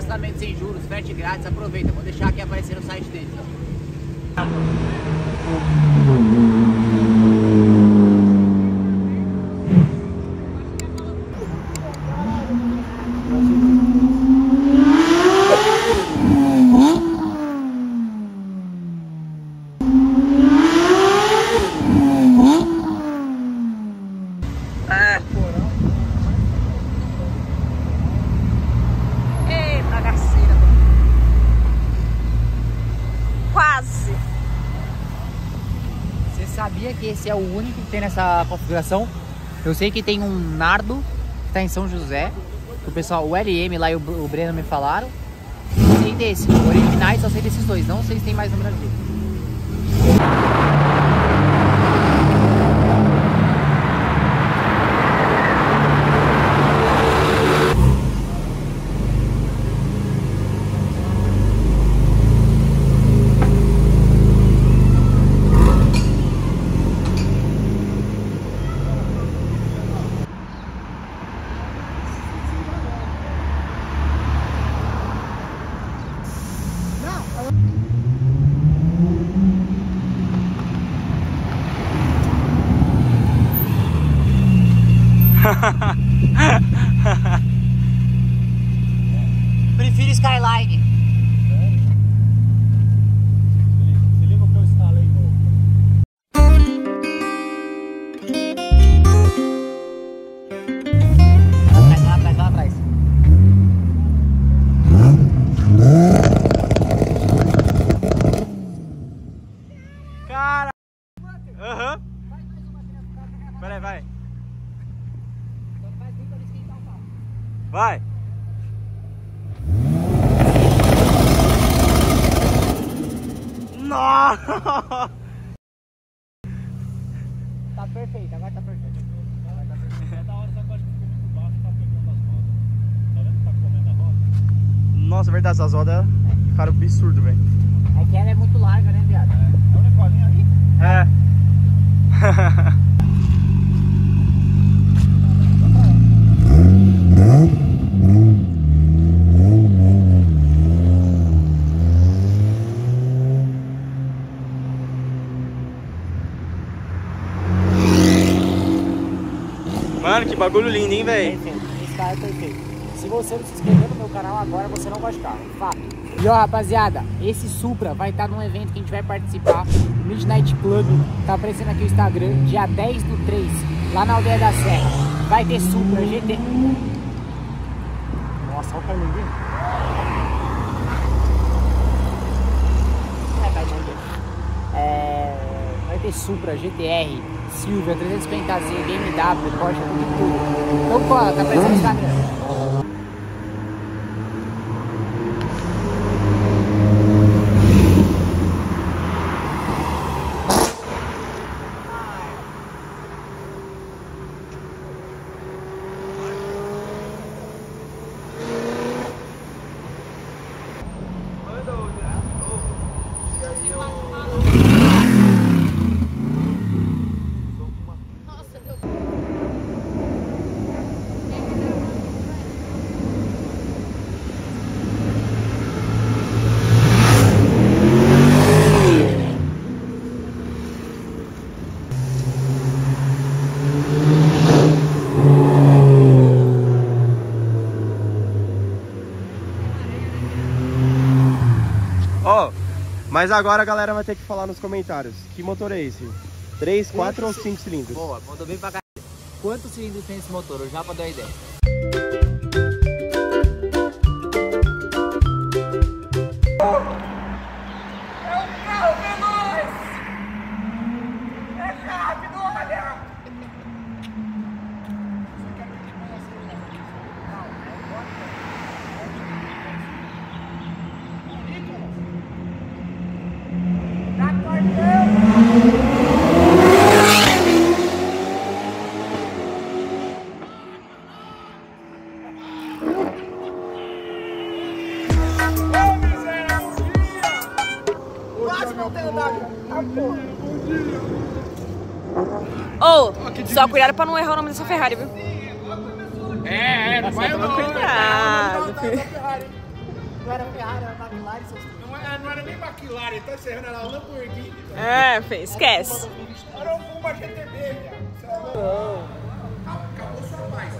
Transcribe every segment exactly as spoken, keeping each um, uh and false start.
parcelamento sem juros, frete grátis, aproveita. Vou deixar aqui aparecer no site deles. Ó. Sabia que esse é o único que tem nessa configuração? Eu sei que tem um Nardo que está em São José, que o pessoal, o L M lá e o, o Breno me falaram. E sei desse, originais só sei desses dois, não sei se tem mais no Brasil. Prefiro Skyline. Se liga o que eu instalei novo. Atrás, lá atrás, lá atrás. Cara! Aham. Uhum. Peraí, vai. Vai! Nossa! Tá perfeito, agora tá perfeito. Agora tá perfeito. É da hora, só que eu acho que ficou muito baixo, tá pegando as rodas. Tá vendo que tá comendo a roda? Nossa, é verdade, essas rodas ficaram absurdo, velho. É que ela é muito larga, né, viado? É, é o Nicolinho ali? É. Mano, que bagulho lindo, hein, velho? Esse carro é perfeito. Se você não se inscreveu no meu canal agora, você não gosta de carro. Fato. E ó, rapaziada, esse Supra vai estar num evento que a gente vai participar, o Midnight Club. Tá aparecendo aqui o Instagram, dia dez do três, lá na Aldeia da Serra. Vai ter Supra, G T... Nossa, olha o caminho. É, vai entender. É... Vai ter Supra, G T R, Silvia, trezentos cinquenta Z, B M W, Porsche, tudo, tudo. Então cola, tá aparecendo no Instagram. Mas agora a galera vai ter que falar nos comentários. Que motor é esse? três, quatro ou cinco cilindros? Boa, mandou bem pra cá. Quantos cilindros tem esse motor? Eu já pra dar ideia. Ô, oh, só cuidado pra não errar o nome dessa Ferrari, viu? É, é, não vai tomar cuidado. Não era Ferrari, era McLaren, seus filhos. Não era, não era nem McLaren, tá encerrando, era Lamborghini. É, Fê, esquece. Era um Puma G T B, cara. Acabou sua paz.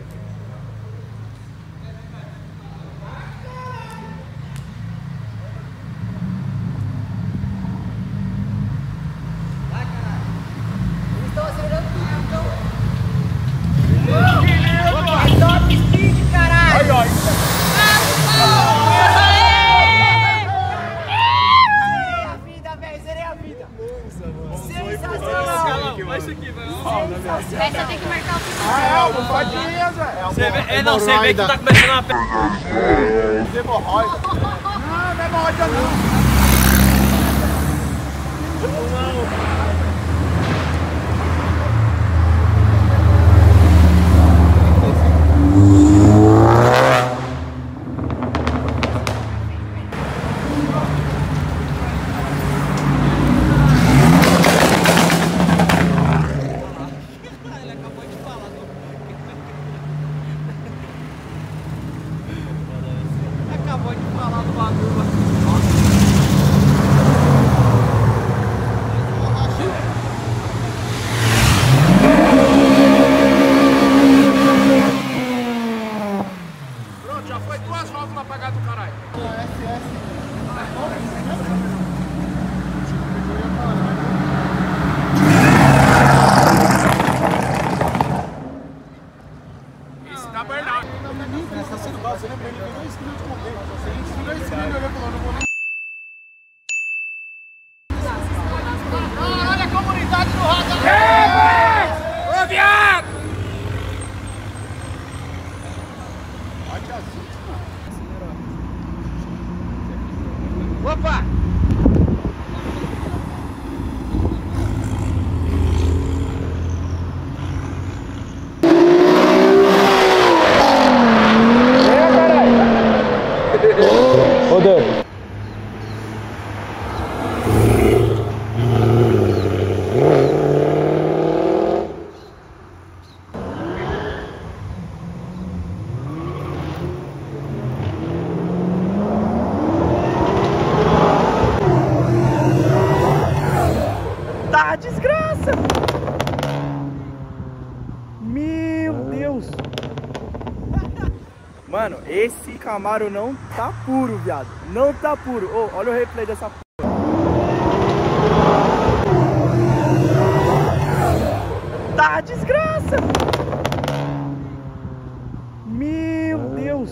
Eles estão acelerando tudo, então. Top speed, caralho! Aí, ó. Zerei a vida, velho, zerei a vida. Sensacional! Vai isso aqui, vai. Essa tem que marcar o final. Ah, é, almofadinhas, velho. Você vê, é, não, você vê que tá começando a pegar. Hemorroida. Não, não é hemorroida, não. Acabou de falar do bagulho. Pronto, já foi duas válvulas apagadas do caralho. Esse dá burnout. Você lembra? Ele pegou esse de correr. Ele tirou esse vídeo e olhou e falou, não vou nem... Ah, olha a comunidade do radar! É, ô, viado! Bate assim, mano. Opa! Rodando. Tá desgraça! Meu Deus! Mano, esse Camaro não tá puro, viado. Não tá puro. Ô, olha o replay dessa p... Tá desgraça! Meu Deus!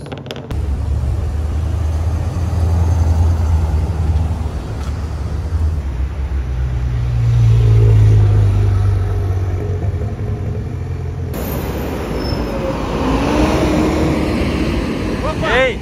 Ei!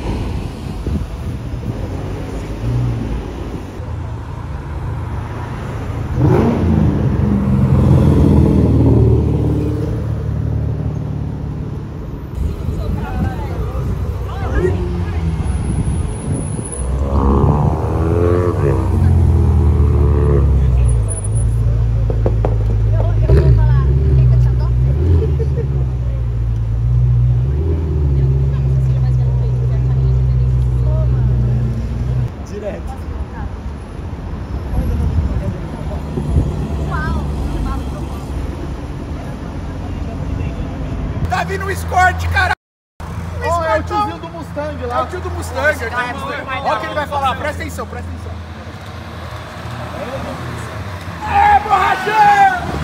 Tá vindo o Escort, cara! Oh, é o tiozinho do Mustang lá. É o tio do Mustang. Olha o que ele vai falar, presta atenção, presta atenção. É, borracheiro!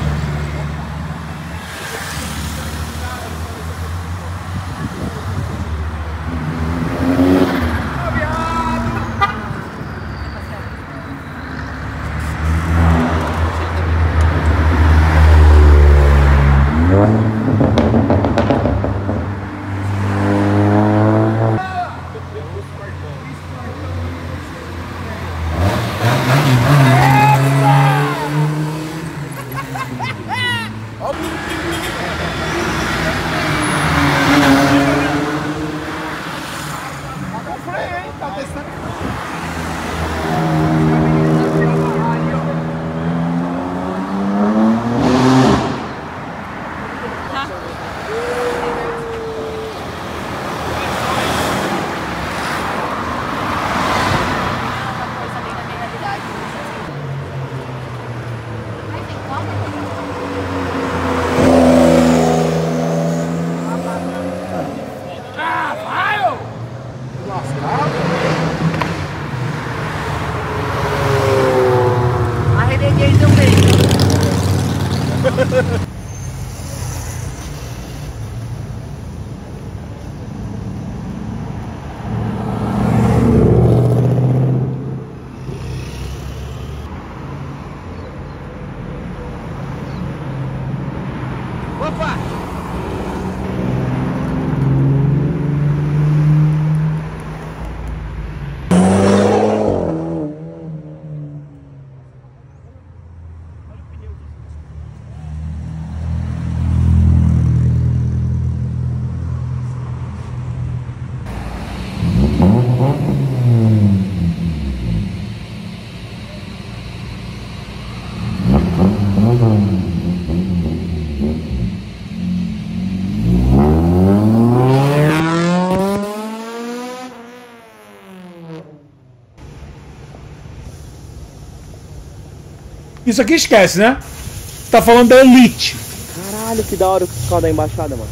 Isso aqui esquece, né? Tá falando da Elite. Caralho, que da hora o carro da embaixada, mano.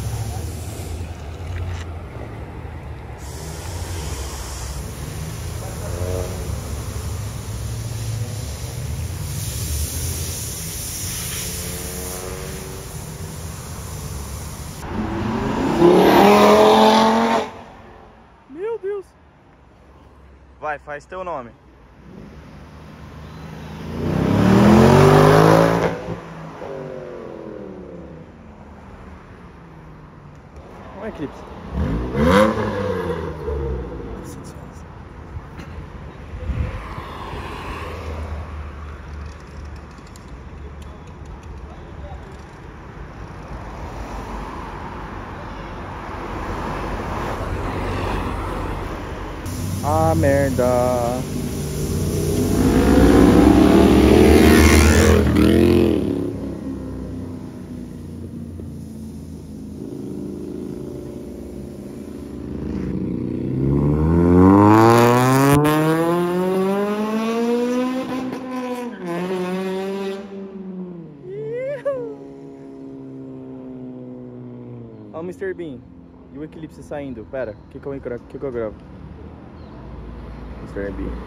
Meu Deus. Vai, faz teu nome. Um eclipse. Ah, merda. Olha o mister Bean e o eclipse saindo. Pera, o que, que, eu, que, que eu gravo? mister Bean.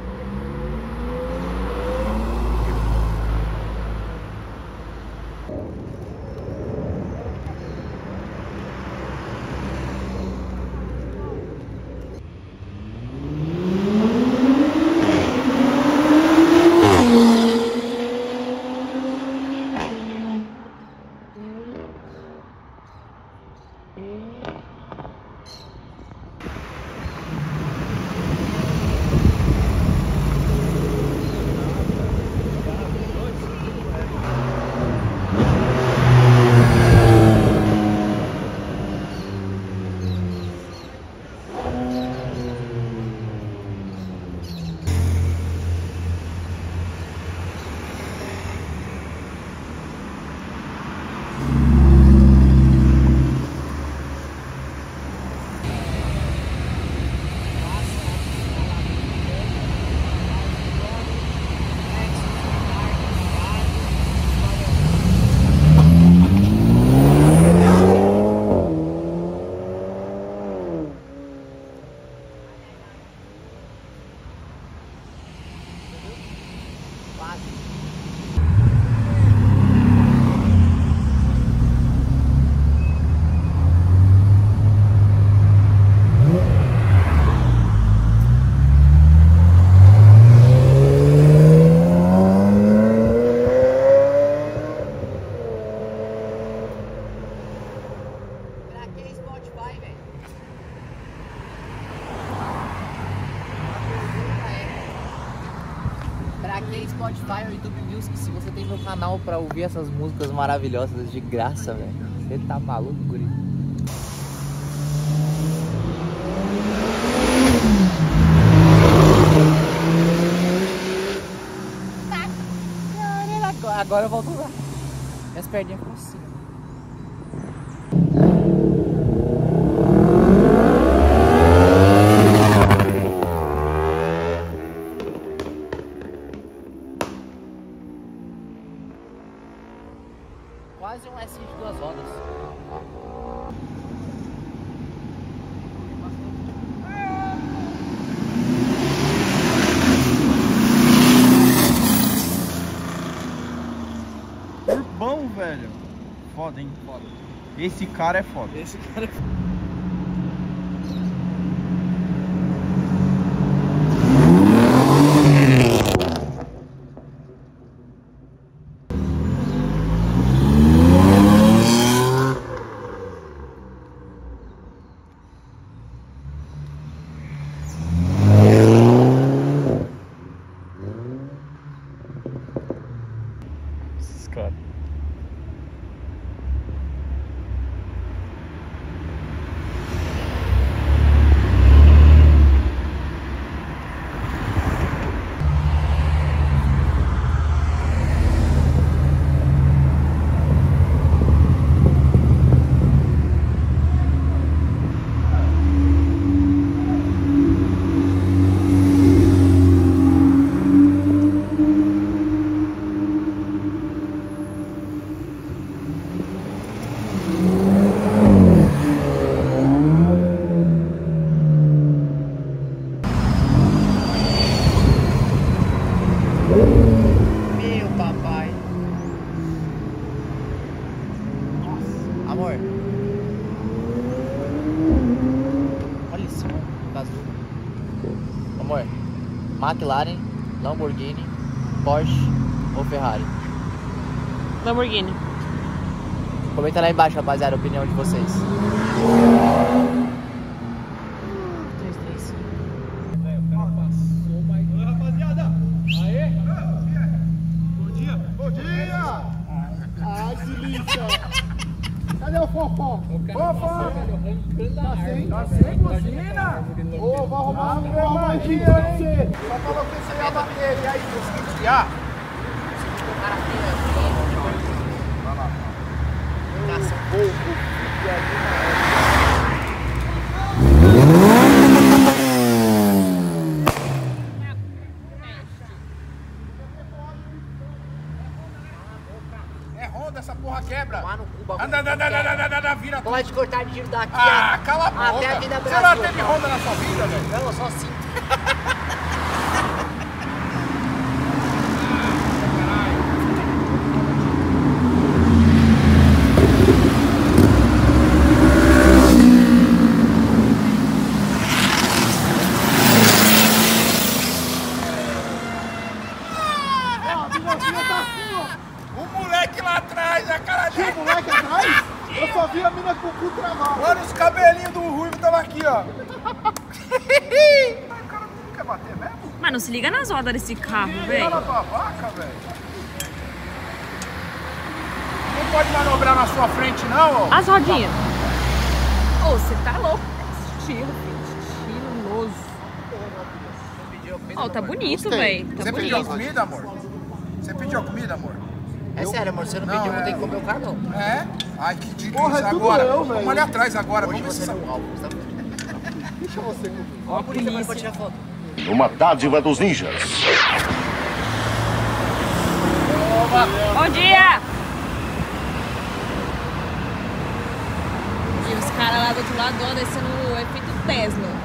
Spotify ou YouTube Music, se você tem meu canal pra ouvir essas músicas maravilhosas de graça, velho. Você tá maluco, guri? Agora eu volto lá. Minhas perninhas ficam assim. Quase um S de duas rodas. Turbão, velho. Foda, hein? Foda. Esse cara é foda. Esse cara é foda. Cara. Meu papai. Nossa. Amor. Olha isso, azul. Amor. McLaren, Lamborghini, Porsche ou Ferrari? Lamborghini. Comenta lá embaixo, rapaziada, a opinião de vocês. três, três. Oi, rapaziada. Aê. Bom dia. Bom dia. Ai, que delícia. Cadê o Fofó? Fofó. Tá sem? Tá sem buzina? Ô, vou arrumar uma magia, hein? Só falou que você ia bater. E aí, conseguiu desviar? O cara aqui, Vai lá. Caça pouco. E aí, é Honda, essa porra quebra. Anda, anda, anda, anda, anda, anda, vira tudo. pode cortar de giro daqui. Ah, cala a boca. Até a vida Você não teve Honda na sua vida, velho? Não, só cinco. O moleque lá atrás, a cara dele. O moleque atrás? Eu só vi a mina com o cu travado. Mano, os cabelinhos do Ruivo estavam aqui, ó. O cara não quer bater mesmo? Mas não se liga nas rodas desse carro, velho. Fala babaca, velho. Não pode manobrar na sua frente, não, ó. As rodinhas. Ô, você tá louco. Estilo, filho. Estiloso. Ó, tá bonito, velho. Tá Você pediu a bonito. comida, amor? Você pediu a comida, amor? É sério, amor, você não, Não, pediu, vou é. ter que comer o carro, não. É? Ai, que dica Porra, isso é tudo agora. eu, Vamos velho. ali atrás agora. Hoje Vamos ver você se... não alvo, tá? Deixa você comigo. Ó a polícia pra tirar foto. Uma dádiva dos ninjas. Bom dia! E os caras lá do outro lado, ó, descendo o efeito Tesla.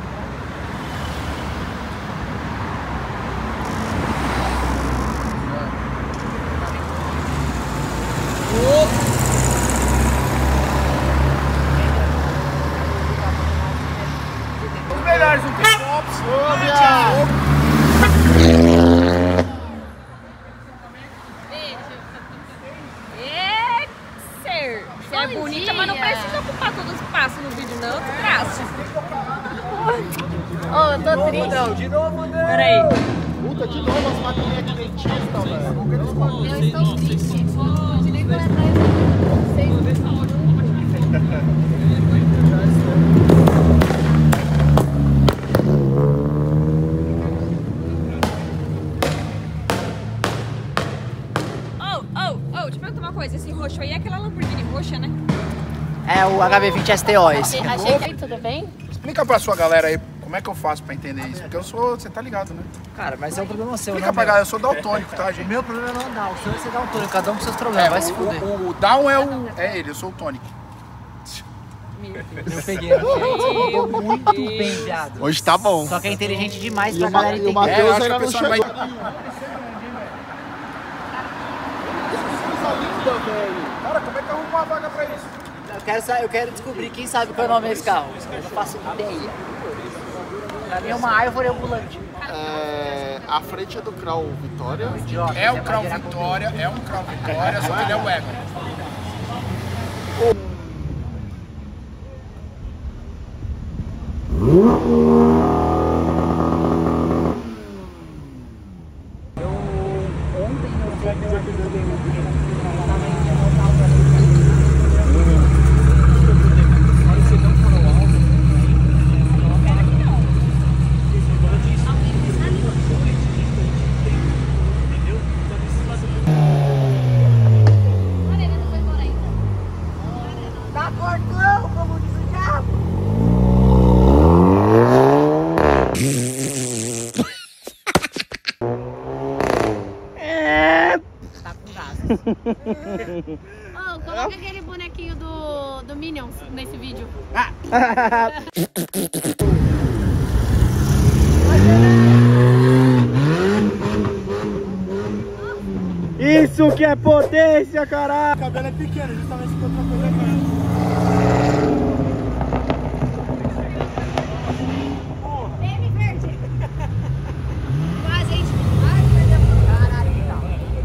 Os melhores, um P-Tops. Ô, viado. É, ser. Você é bonita, mas não precisa ocupar todo o espaço no vídeo, não. Desgraça. Ô, eu tô triste. De novo, né? Peraí. Puta, de novo as maquininhas de dentista, velho. Eu estou triste. Tirei para trás. Oh, oh, oh, deixa eu perguntar uma coisa. Esse roxo aí é aquela Lamborghini roxa, né? É o H B vinte S T O esse. Achei que tudo bem? Explica pra sua galera aí como é que eu faço pra entender isso. Porque eu sou, você tá ligado, né? Cara, mas é um problema seu, Explica não pra meu. galera, eu sou daltônico, tá, gente? Meu problema não é dar, o seu é ser daltônico, cada um com seus problemas, vai se fuder. o, o, o down é o. É ele, eu sou o tônico. Eu peguei, eu peguei muito bem, viado. Hoje tá bom. Só que é inteligente demais E pra o, Ma galera e o entender. Matheus É, eu acho que ainda a não pessoa chegou. vai- Coisa linda, velho. Cara, como é que eu arrumo uma vaga pra isso? Eu quero, sa- eu quero descobrir quem sabe qual é o nome desse carro. Eu não faço ideia. Pra mim é uma árvore ambulante. É, a frente é do Crown Vitória. Idiota, É você o Crown vai virar Vitória, é um Crown Vitória, só que ele é o Ego. Tá cortão, como diz o diabo. Tá com gás. Oh, coloca aquele bonequinho do, do Minions nesse vídeo. que é potência, caralho! O cabelo é pequeno, justamente porque eu tô pegando. Baby verde. Quase, hein? Ai, perdeu. Caralho, então.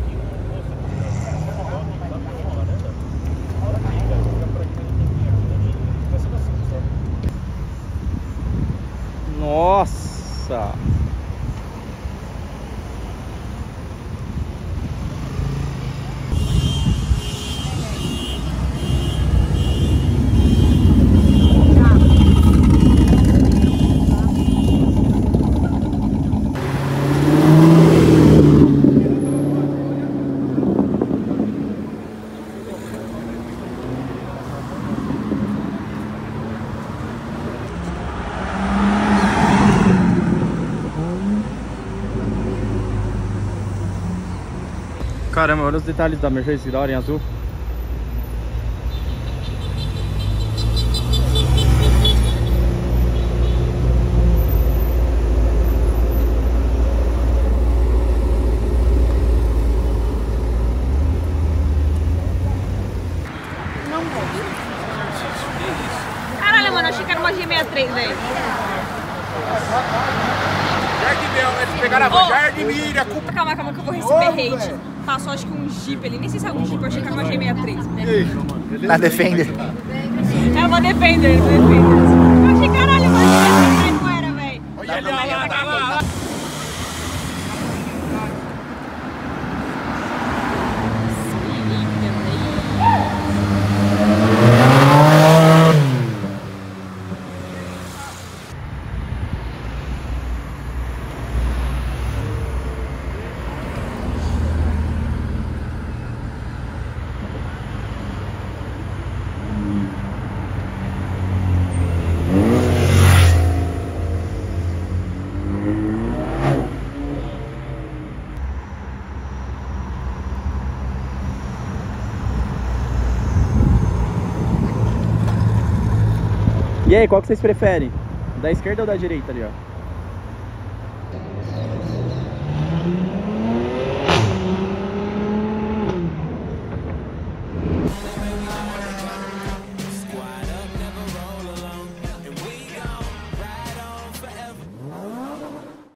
Nossa! Caramba, olha os detalhes da Mercedes, da hora em azul. Caralho, mano, achei que era uma G sessenta e três, velho. Eles pegaram a van, Jardim Mira. Calma, calma, que eu vou receber hate. Passou acho que um Jeep ali, nem sei se é um Jeep, eu achei que era uma G sessenta e três. Na Defender. Era uma Defender, uma Defender. Eu achei, caralho, uma G sessenta e três não era, velho. Olha ali, olha lá, olha lá. E aí, qual que vocês preferem? Da esquerda ou da direita ali, ó?